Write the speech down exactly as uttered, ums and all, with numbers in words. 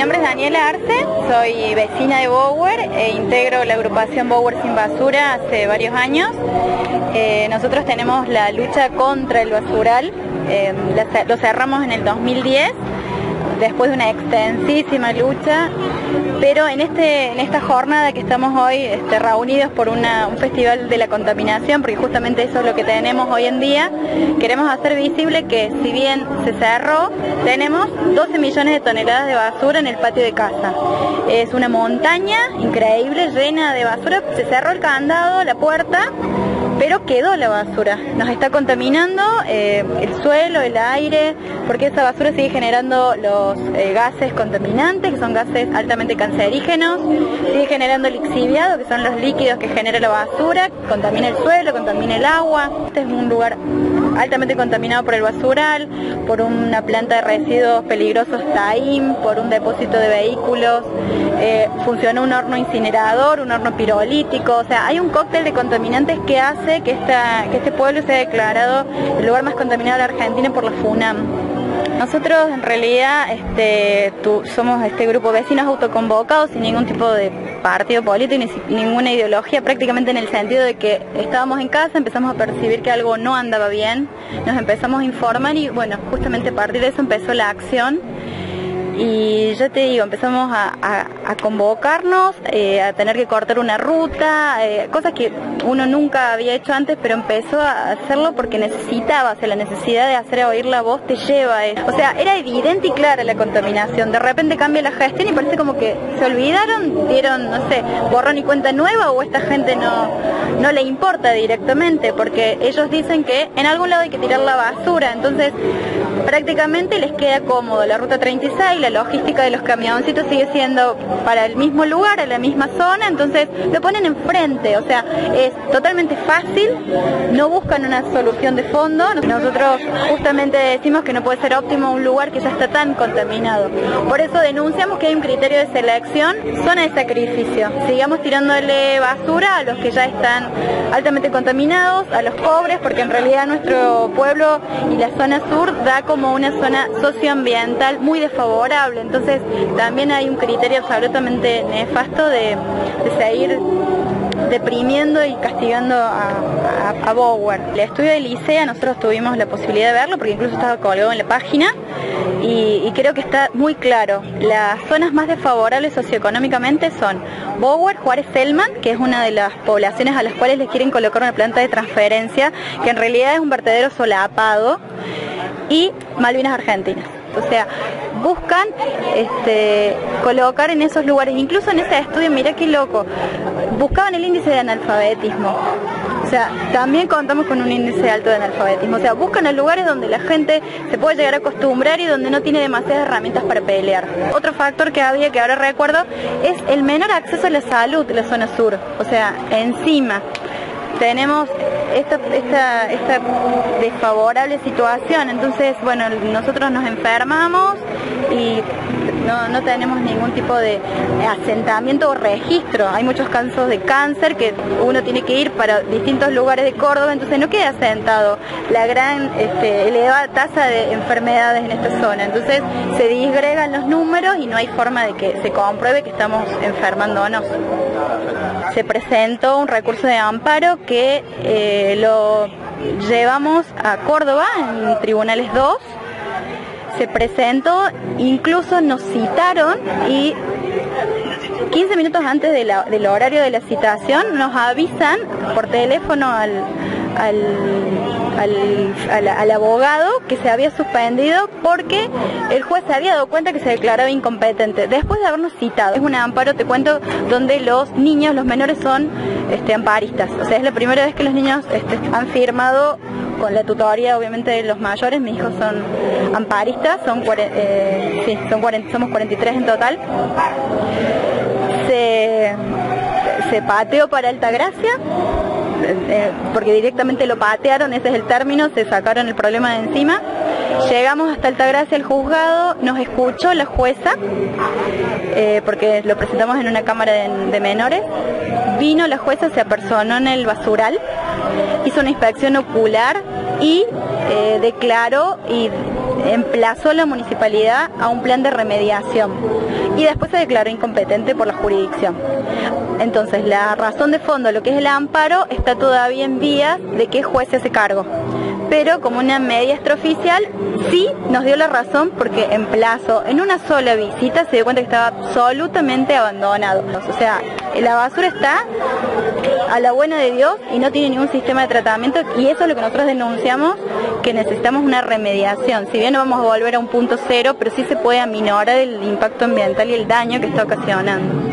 Mi nombre es Daniela Arce, soy vecina de Bower e integro la agrupación Bower Sin Basura hace varios años. Eh, nosotros tenemos la lucha contra el basural, eh, la, lo cerramos en el dos mil diez, después de una extensísima lucha, pero en, este, en esta jornada que estamos hoy este, reunidos por una, un festival de la contaminación, porque justamente eso es lo que tenemos hoy en día, queremos hacer visible que si bien se cerró, tenemos doce millones de toneladas de basura en el patio de casa. Es una montaña increíble, llena de basura, se cerró el candado, la puerta, pero quedó la basura, nos está contaminando eh, el suelo, el aire, porque esa basura sigue generando los eh, gases contaminantes, que son gases altamente cancerígenos, sigue generando el lixiviado, que son los líquidos que genera la basura, contamina el suelo, contamina el agua. Este es un lugar altamente contaminado por el basural, por una planta de residuos peligrosos TAIM, por un depósito de vehículos, eh, funciona un horno incinerador, un horno pirolítico, o sea, hay un cóctel de contaminantes que hace que, esta, que este pueblo sea declarado el lugar más contaminado de la Argentina por la FUNAM. Nosotros en realidad este, tú, somos este grupo de vecinos autoconvocados sin ningún tipo de partido político ni ninguna ideología, prácticamente en el sentido de que estábamos en casa, empezamos a percibir que algo no andaba bien, nos empezamos a informar y bueno, justamente a partir de eso empezó la acción. Y yo te digo, empezamos a, a, a convocarnos, eh, a tener que cortar una ruta, eh, cosas que uno nunca había hecho antes, pero empezó a hacerlo porque necesitaba, o sea, la necesidad de hacer oír la voz te lleva. Eh. O sea, era evidente y clara la contaminación, de repente cambia la gestión y parece como que se olvidaron, dieron, no sé, borrón y cuenta nueva, o esta gente no, no le importa directamente, porque ellos dicen que en algún lado hay que tirar la basura, entonces prácticamente les queda cómodo la ruta treinta y seis, la logística de los camioncitos sigue siendo para el mismo lugar, a la misma zona, entonces lo ponen enfrente, o sea, es totalmente fácil, no buscan una solución de fondo. Nosotros justamente decimos que no puede ser óptimo un lugar que ya está tan contaminado. Por eso denunciamos que hay un criterio de selección, zona de sacrificio. Sigamos tirándole basura a los que ya están altamente contaminados, a los pobres, porque en realidad nuestro pueblo y la zona sur da como una zona socioambiental muy desfavorable. Entonces también hay un criterio absolutamente nefasto de, de seguir deprimiendo y castigando a, a, a Bower. El estudio de Licea nosotros tuvimos la posibilidad de verlo porque incluso estaba colgado en la página y, y creo que está muy claro. Las zonas más desfavorables socioeconómicamente son Bower, Juárez Selman, que es una de las poblaciones a las cuales les quieren colocar una planta de transferencia, que en realidad es un vertedero solapado, y Malvinas Argentinas. O sea, buscan este, colocar en esos lugares, incluso en ese estudio, mirá qué loco, buscaban el índice de analfabetismo. O sea, también contamos con un índice alto de analfabetismo. O sea, buscan los lugares donde la gente se puede llegar a acostumbrar y donde no tiene demasiadas herramientas para pelear. Otro factor que había, que ahora recuerdo, es el menor acceso a la salud de la zona sur. O sea, encima tenemos esta, esta, esta desfavorable situación, entonces bueno, nosotros nos enfermamos y no, no tenemos ningún tipo de asentamiento o registro. Hay muchos casos de cáncer que uno tiene que ir para distintos lugares de Córdoba, entonces no queda asentado la gran este, elevada tasa de enfermedades en esta zona, entonces se disgregan los números y no hay forma de que se compruebe que estamos enfermándonos. Se presentó un recurso de amparo que eh, lo llevamos a Córdoba en Tribunales dos, se presentó, incluso nos citaron y quince minutos antes de la, del horario de la citación nos avisan por teléfono al, al, al, al, al abogado que se había suspendido porque el juez se había dado cuenta que se declaraba incompetente después de habernos citado. Es un amparo, te cuento, donde los niños, los menores son este, amparistas, o sea, es la primera vez que los niños este, han firmado con la tutoría, obviamente, de los mayores. Mis hijos son amparistas, son, eh, sí, son cuarenta, somos cuarenta y tres en total. Se, se pateó para Altagracia, eh, porque directamente lo patearon, ese es el término, se sacaron el problema de encima. Llegamos hasta Altagracia, el juzgado, nos escuchó la jueza, eh, porque lo presentamos en una cámara de, de menores. Vino la jueza, se apersonó en el basural, hizo una inspección ocular y eh, declaró y emplazó a la municipalidad a un plan de remediación y después se declaró incompetente por la jurisdicción. Entonces la razón de fondo, lo que es el amparo, está todavía en vías de que el juez se hace cargo. Pero como una medida extraoficial sí nos dio la razón porque en plazo, en una sola visita, se dio cuenta que estaba absolutamente abandonado. O sea, la basura está a la buena de Dios y no tiene ningún sistema de tratamiento, y eso es lo que nosotros denunciamos, que necesitamos una remediación. Si bien no vamos a volver a un punto cero, pero sí se puede aminorar el impacto ambiental y el daño que está ocasionando.